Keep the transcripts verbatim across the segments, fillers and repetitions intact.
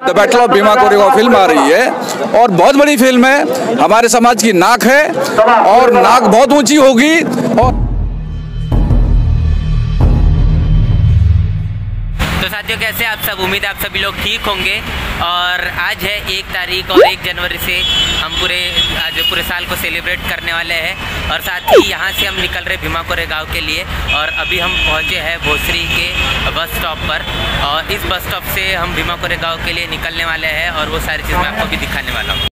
The battle of Bhima Koregaon film आ रही है और बहुत बड़ी फिल्म है। हमारे समाज की नाक है और नाक बहुत ऊंची होगी। और तो साथियों, कैसे आप सब? उम्मीद है आप सभी लोग ठीक होंगे। और आज है एक तारीख और एक जनवरी से हम पूरे आज पूरे साल को सेलिब्रेट करने वाले हैं। और साथ ही यहाँ से हम निकल रहे भीमा कोरेगांव के लिए। और अभी हम पहुँचे हैं भोसरी के बस स्टॉप पर और इस बस स्टॉप से हम भीमा कोरेगांव के लिए निकलने वाले हैं और वो सारी चीज़ मैं आपको भी दिखाने वाला हूँ।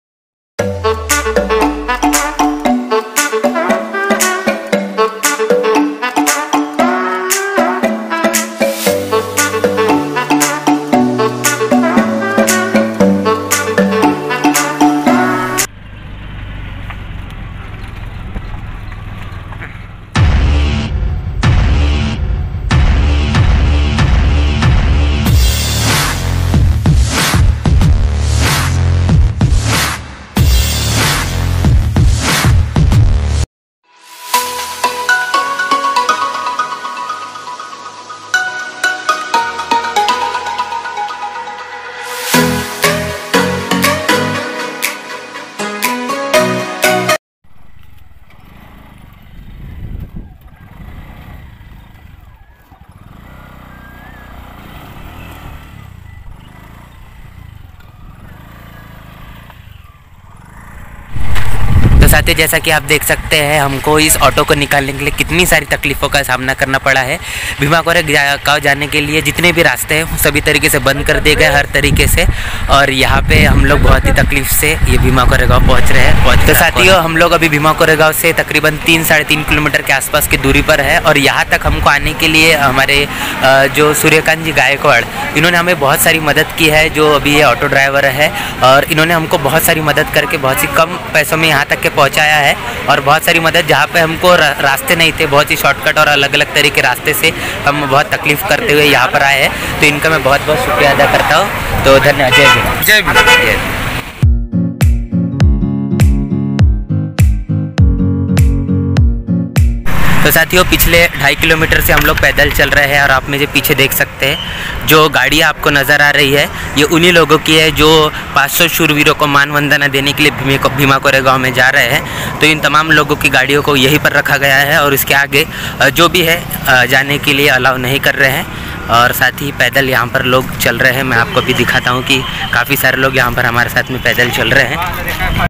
साथियों, जैसा कि आप देख सकते हैं, हमको इस ऑटो को निकालने के लिए कितनी सारी तकलीफ़ों का सामना करना पड़ा है। भीमा कोरेगांव जाने के लिए जितने भी रास्ते हैं सभी तरीके से बंद कर दिए गए, हर तरीके से। और यहाँ पे हम लोग बहुत ही तकलीफ से ये भीमा कोरेगांव पहुँच रहे हैं पहुँच तो साथियों, हम लोग अभी भीमा कोरेगांव से तकरीबन तीन साढ़े तीन किलोमीटर के आसपास की दूरी पर है। और यहाँ तक हमको आने के लिए हमारे जो सूर्यकांत जी गायकवाड़, इन्होंने हमें बहुत सारी मदद की है। जो अभी ये ऑटो ड्राइवर है और इन्होंने हमको बहुत सारी मदद करके बहुत सी कम पैसों में यहाँ तक के पहुँचाया है। और बहुत सारी मदद जहाँ पे हमको रास्ते नहीं थे, बहुत ही शॉर्टकट और अलग अलग तरह के रास्ते से हम बहुत तकलीफ़ करते हुए यहाँ पर आए हैं। तो इनका मैं बहुत बहुत शुक्रिया अदा करता हूँ। तो धन्यवाद। जय भीम। जय भीम। जय भीम। तो साथियों, पिछले ढाई किलोमीटर से हम लोग पैदल चल रहे हैं और आप मुझे पीछे देख सकते हैं जो गाड़ियाँ आपको नज़र आ रही है, ये उन्हीं लोगों की है जो पाँच सौ शूरवीरों को मान वंदना देने के लिए भीमा कोरेगांव में जा रहे हैं। तो इन तमाम लोगों की गाड़ियों को यहीं पर रखा गया है और इसके आगे जो भी है जाने के लिए अलाउ नहीं कर रहे हैं। और साथ ही पैदल यहाँ पर लोग चल रहे हैं। मैं आपको भी दिखाता हूँ कि काफ़ी सारे लोग यहाँ पर हमारे साथ में पैदल चल रहे हैं।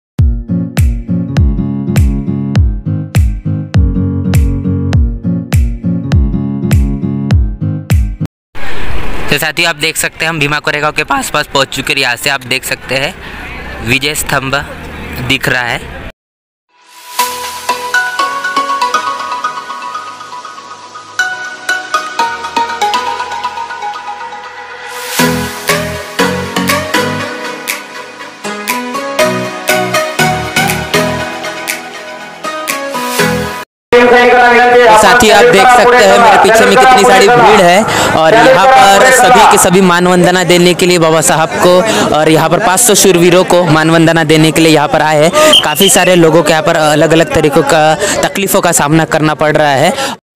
तो साथियों, आप देख सकते हैं हम भीमा कोरेगांव के पास पास पहुंच चुके हैं। यहाँ से आप देख सकते हैं विजय स्तंभ दिख रहा है। साथी, आप देख सकते हैं मेरे पीछे में कितनी सारी भीड़ है और यहाँ पर सभी के सभी मानवंदना देने के लिए बाबा साहब को और यहाँ पर पाँच सौ शूरवीरों को मानवंदना देने के लिए यहाँ पर आए हैं। काफ़ी सारे लोगों को यहाँ पर अलग अलग तरीक़ों का तकलीफ़ों का सामना करना पड़ रहा है।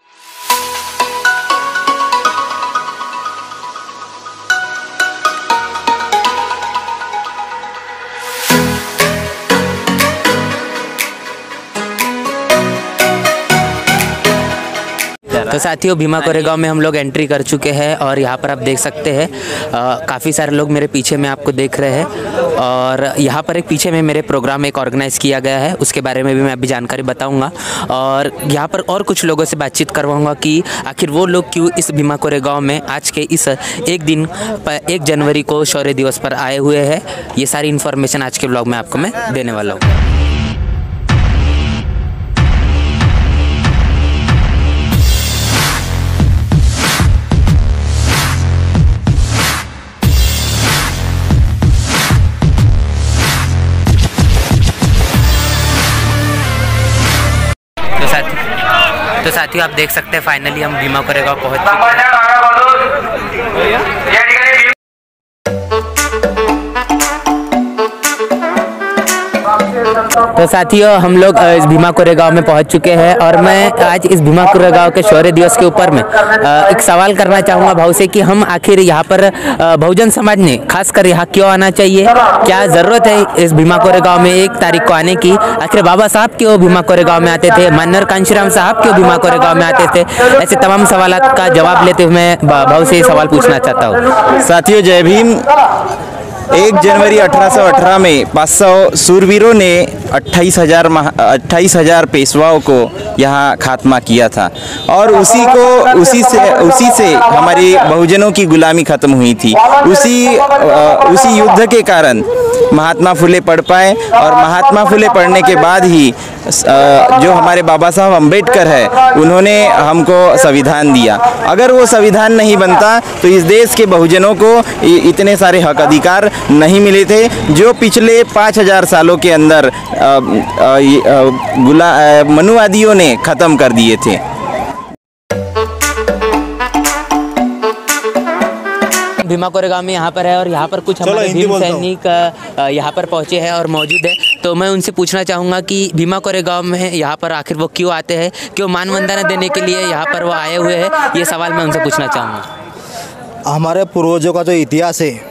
तो साथियों, भीमा कोरेगांव में हम लोग एंट्री कर चुके हैं और यहाँ पर आप देख सकते हैं काफ़ी सारे लोग मेरे पीछे में आपको देख रहे हैं। और यहाँ पर एक पीछे में मेरे प्रोग्राम एक ऑर्गेनाइज़ किया गया है, उसके बारे में भी मैं अभी जानकारी बताऊँगा। और यहाँ पर और कुछ लोगों से बातचीत करवाऊँगा कि आखिर वो लोग क्यों इस भीमा कोरेगांव में आज के इस एक दिन एक जनवरी को शौर्य दिवस पर आए हुए हैं। ये सारी इन्फॉर्मेशन आज के ब्लॉग में आपको मैं देने वाला हूँ। तो साथियों, आप देख सकते हैं फाइनली हम भीमा कोरेगांव पहुंच चुके हैं। तो साथियों, हम लोग इस भीमा कोरेगांव में पहुंच चुके हैं और मैं आज इस भीमा कोरेगांव के शौर्य दिवस के ऊपर में एक सवाल करना चाहूँगा भाव से कि हम आखिर यहाँ पर बहुजन समाज ने खासकर यहाँ क्यों आना चाहिए, क्या ज़रूरत है इस भीमा कोरेगांव में एक तारीख को आने की। आखिर बाबा साहब क्यों भीमा कोरेगांव में आते थे, मन्नर कांशीराम साहब क्यों भीमा कोरेगांव में आते थे। ऐसे तमाम सवाल का जवाब लेते हुए मैं भाव से सवाल पूछना चाहता हूँ। साथियों, जय भीम। एक जनवरी अठारह सौ अठारह में पाँच सौ सूरवीरों ने अट्ठाईस हजार अट्ठाईस हजार पेशवाओं को यहाँ खात्मा किया था और उसी को उसी से उसी से हमारी बहुजनों की गुलामी खत्म हुई थी। उसी उसी युद्ध के कारण महात्मा फुले पढ़ पाए और महात्मा फुले पढ़ने के बाद ही जो हमारे बाबा साहब अम्बेडकर है उन्होंने हमको संविधान दिया। अगर वो संविधान नहीं बनता तो इस देश के बहुजनों को इतने सारे हक अधिकार नहीं मिले थे जो पिछले पाँच हजार सालों के अंदर गुला मनुवादियों ने ख़त्म कर दिए थे। भीमा कोरेगांव में यहाँ पर है और यहाँ पर कुछ हमारे भीम सैनिक यहाँ पर पहुँचे हैं और मौजूद है। तो मैं उनसे पूछना चाहूँगा कि भीमा कोरेगांव में यहाँ पर आखिर वो क्यों आते हैं, क्यों मानवंदना देने के लिए यहाँ पर वो आए हुए हैं, ये सवाल मैं उनसे पूछना चाहूँगा। हमारे पूर्वजों का जो इतिहास है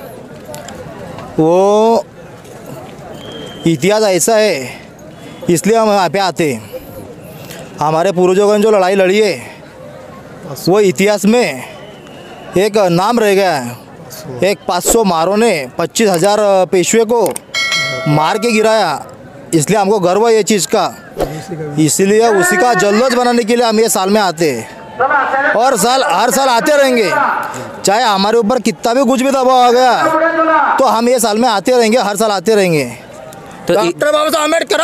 वो इतिहास ऐसा है, इसलिए हम यहाँ पे आते हैं। हमारे पूर्वजों ने जो लड़ाई लड़ी है वो इतिहास में एक नाम रह गया है। एक पाँच सौ मारों ने पच्चीस हजार पेशवे को मार के गिराया, इसलिए हमको गर्व है ये चीज़ का। इसलिए उसी का जल्लोष बनाने के लिए हम ये साल में आते हैं और साल हर साल आते रहेंगे। चाहे हमारे ऊपर कितना भी कुछ भी दबाव आ गया तो हम ये साल में आते रहेंगे, हर साल आते रहेंगे। तो डॉक्टर बाबा साहब अम्बेडकर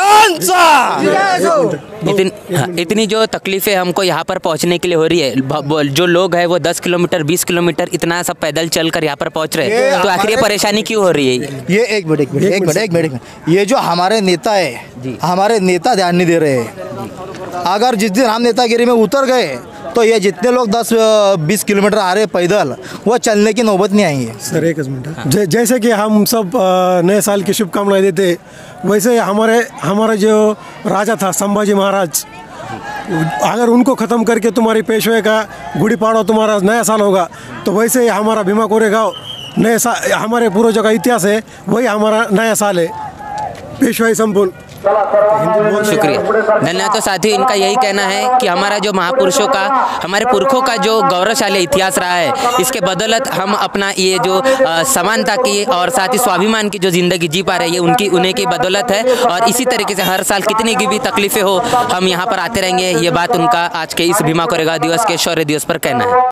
इतन, इतनी जो तकलीफ़ें हमको यहाँ पर पहुँचने के लिए हो रही है, जो लोग हैं वो दस किलोमीटर बीस किलोमीटर इतना सब पैदल चलकर यहाँ पर पहुँच रहे हैं, तो आखिर ये परेशानी क्यों हो रही है? ये एक मिनट एक मिनट एक मिनट एक मिनट ये जो हमारे नेता है, हमारे नेता ध्यान नहीं दे रहे हैं। अगर जिस दिन हम नेतागिरी में उतर गए तो ये जितने लोग दस बीस किलोमीटर आ रहे पैदल, वो चलने की नौबत नहीं आएंगे। सर एक मिनट, जैसे कि हम सब नए साल की शुभकामनाएं देते, वैसे हमारे हमारा जो राजा था संभाजी महाराज, अगर उनको ख़त्म करके तुम्हारी पेशवे का गुड़ी पाड़वा तुम्हारा नया साल होगा, तो वैसे ही हमारा भीमा कोरेगांव नए साल, हमारे पूर्वजों का इतिहास है, वही हमारा नया साल है, पेशवाई संपूर्ण। शुक्रिया, धन्यवाद। तो साथियों, इनका यही कहना है कि हमारा जो महापुरुषों का, हमारे पुरखों का जो गौरवशाली इतिहास रहा है, इसके बदौलत हम अपना ये जो समानता की और साथ ही स्वाभिमान की जो ज़िंदगी जी पा रहे हैं, ये उनकी उन्हीं की बदौलत है। और इसी तरीके से हर साल कितनी की भी तकलीफ़ें हो, हम यहाँ पर आते रहेंगे। ये बात उनका आज के इस भीमा कोरेगांव दिवस के शौर्य दिवस पर कहना है।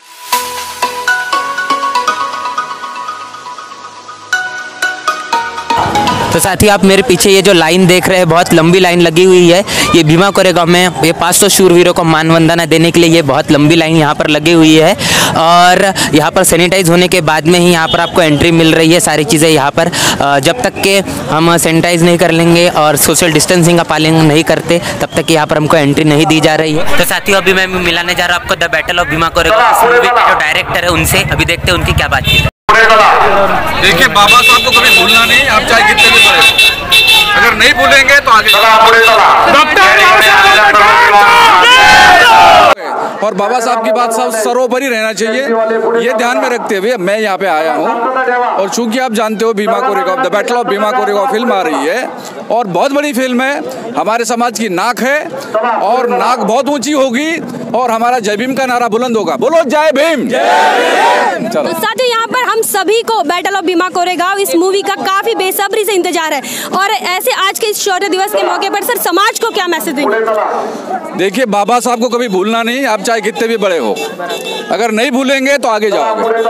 तो साथ ही आप मेरे पीछे ये जो लाइन देख रहे हैं, बहुत लंबी लाइन लगी हुई है। ये भीमा कोरेगांव में ये पाँच सौ शूरवीरों को मानवंदना देने के लिए ये बहुत लंबी लाइन यहाँ पर लगी हुई है और यहाँ पर सैनिटाइज होने के बाद में ही यहाँ पर आपको एंट्री मिल रही है। सारी चीज़ें यहाँ पर जब तक के हम सैनिटाइज नहीं कर लेंगे और सोशल डिस्टेंसिंग का पालन नहीं करते, तब तक यहाँ पर हमको एंट्री नहीं दी जा रही है। तो साथियों, अभी मैं मिलाने जा रहा हूँ आपको the battle of Bhima Koregaon इस मूवी के जो डायरेक्टर है उनसे। अभी देखते हैं उनकी क्या बातचीत है। देखिए, बाबा साहब को कभी भूलना नहीं, आप चाहे कितने भी बड़े, अगर नहीं भूलेंगे तो आगे और बाबा साहब की बात सब सर्वोपरि रहना चाहिए, ये ध्यान में रखते हुए मैं यहाँ पे आया हूँ। और चूंकि आप जानते हो Bhima Koregaon, the battle of Bhima Koregaon film आ रही है और बहुत बड़ी फिल्म है, हमारे समाज की नाक है और नाक बहुत ऊंची होगी और हमारा जय भीम का नारा बुलंद होगा। बोलो जय भीम। तो साथियों, यहाँ पर हम सभी को बैटल ऑफ भीमा कोरेगांव इस मूवी का काफी बेसब्री से इंतजार है और ऐसे आज के इस शौर्य दिवस के मौके पर सर समाज को क्या मैसेज देंगे? देखिए, बाबा साहब को कभी भूलना नहीं, आप चाहे कितने भी बड़े हो, अगर नहीं भूलेंगे तो आगे जाओगे।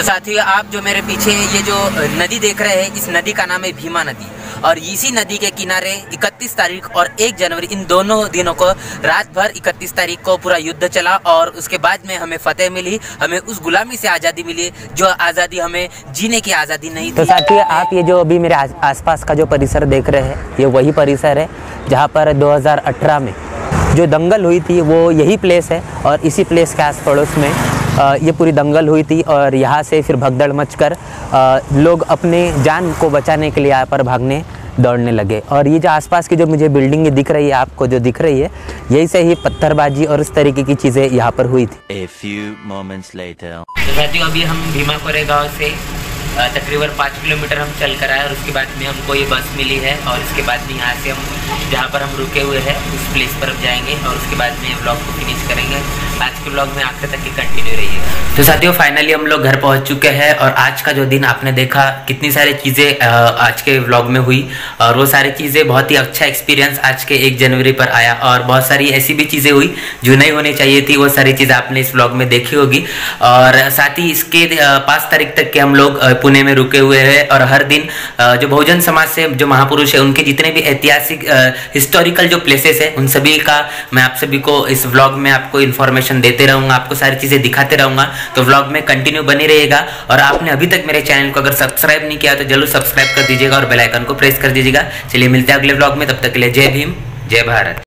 साथियों, आप जो मेरे पीछे ये जो नदी देख रहे हैं, इस नदी का नाम है भीमा नदी। और इसी नदी के किनारे इकतीस तारीख और एक जनवरी इन दोनों दिनों को रात भर इकतीस तारीख को पूरा युद्ध चला और उसके बाद में हमें फतेह मिली, हमें उस गुलामी से आज़ादी मिली जो आज़ादी हमें जीने की आज़ादी नहीं थी। तो साथियों, आप ये जो अभी मेरे आसपास का जो परिसर देख रहे हैं, ये वही परिसर है जहाँ पर दो हज़ार अठारह में जो दंगल हुई थी वो यही प्लेस है। और इसी प्लेस के आस पड़ोस में ये पूरी दंगल हुई थी और यहाँ से फिर भगदड़ मचकर लोग अपने जान को बचाने के लिए यहाँ पर भागने दौड़ने लगे। और ये जो आसपास की जो मुझे बिल्डिंग दिख रही है, आपको जो दिख रही है, यही से ही पत्थरबाजी और इस तरीके की चीज़ें यहाँ पर हुई थी। A few moments later. तो साथियों, अभी हम भीमा कोरे गाँव से तकरीबन पाँच किलोमीटर हम चल कर आए और उसके बाद में हमको ये बस मिली है और इसके बाद में यहाँ से हम जहाँ पर हम रुके हुए हैं उस प्लेस पर हम जाएंगे और उसके बाद में व्लॉग को फिनिश करेंगे। आज के व्लॉग में आखिर तक ही कंटिन्यू रहिएगा। तो साथियों, फाइनली हम लोग घर पहुँच चुके हैं और आज का जो दिन आपने देखा, कितनी सारी चीज़ें आज के व्लॉग में हुई और वो सारी चीज़ें बहुत ही अच्छा एक्सपीरियंस आज के एक जनवरी पर आया। और बहुत सारी ऐसी भी चीज़ें हुई जो नहीं होनी चाहिए थी, वो सारी चीज़ें आपने इस व्लॉग में देखी होगी। और साथ ही इसके पाँच तारीख तक के हम लोग पुणे में रुके हुए हैं और हर दिन जो बहुजन समाज से जो महापुरुष है उनके जितने भी ऐतिहासिक हिस्टोरिकल जो प्लेसेस है उन सभी का मैं आप सभी को इस व्लॉग में आपको इन्फॉर्मेशन देते रहूंगा, आपको सारी चीजें दिखाते रहूंगा। तो व्लॉग में कंटिन्यू बनी रहेगा। और आपने अभी तक मेरे चैनल को अगर सब्सक्राइब नहीं किया तो जरूर सब्सक्राइब कर दीजिएगा और बेल आइकन को प्रेस कर दीजिएगा। चलिए मिलते हैं अगले व्लॉग में, तब तक के लिए जय भीम, जय भारत।